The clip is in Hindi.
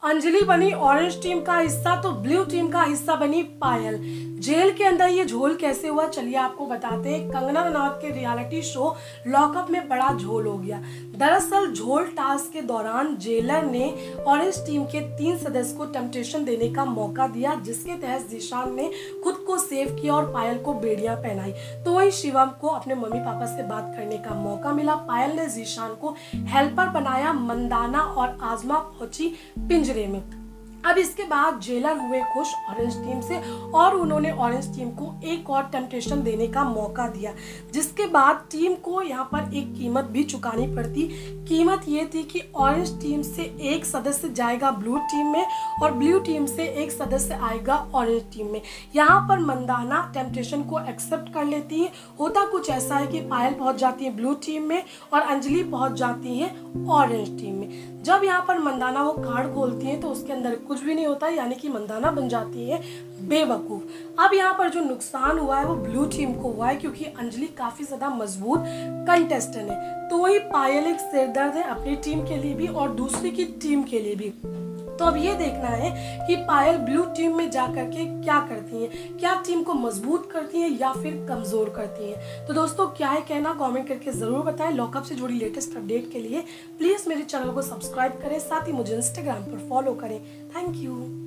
अंजलि बनी ऑरेंज टीम का हिस्सा तो ब्लू टीम का हिस्सा बनी पायल। जेल के अंदर ये झोल कैसे हुआ, चलिए आपको बताते हैं। कंगना रनौत के रियलिटी शो लॉकअप में बड़ा झोल हो गया। दरअसल झोल टास्क के दौरान जेलर ने ऑरेंज टीम के 3 सदस्य को टेम्पटेशन देने का मौका दिया, जिसके तहत जीशान ने खुद को सेव किया और पायल को बेड़ियां पहनाई। तो वही शिवम को अपने मम्मी पापा से बात करने का मौका मिला। पायल ने जीशान को हेल्पर बनाया। मंदाना और आजमा पहुंची पिंजरे में। अब इसके बाद जेलर हुए खुश ऑरेंज टीम से और उन्होंने ऑरेंज टीम को एक और टेम्पटेशन देने का मौका दिया, जिसके बाद टीम को यहाँ पर एक कीमत भी चुकानी पड़ती। कीमत ये थी कि ऑरेंज टीम से एक सदस्य जाएगा ब्लू टीम में और ब्लू टीम से एक सदस्य आएगा ऑरेंज टीम में। यहाँ पर मंदाना टेम्पटेशन को एक्सेप्ट कर लेती है। होता कुछ ऐसा है कि पायल पहुंच जाती है ब्लू टीम में और अंजलि पहुंच जाती है ऑरेंज टीम में। जब यहाँ पर मंदाना वो कार्ड खोलती है तो उसके अंदर कुछ भी नहीं होता, यानी कि मंदाना बन जाती है बेवकूफ। अब यहाँ पर जो नुकसान हुआ है वो ब्लू टीम को हुआ है, क्योंकि अंजलि काफी ज्यादा मजबूत कंटेस्टेंट है। तो वही पायल एक सिरदर्द है अपनी टीम के लिए भी और दूसरी की टीम के लिए भी। तो अब ये देखना है कि पायल ब्लू टीम में जा करके क्या करती हैं, क्या टीम को मजबूत करती हैं या फिर कमजोर करती हैं। तो दोस्तों क्या है कहना, कमेंट करके जरूर बताएं। लॉकअप से जुड़ी लेटेस्ट अपडेट के लिए प्लीज मेरे चैनल को सब्सक्राइब करें, साथ ही मुझे इंस्टाग्राम पर फॉलो करें। Thank you.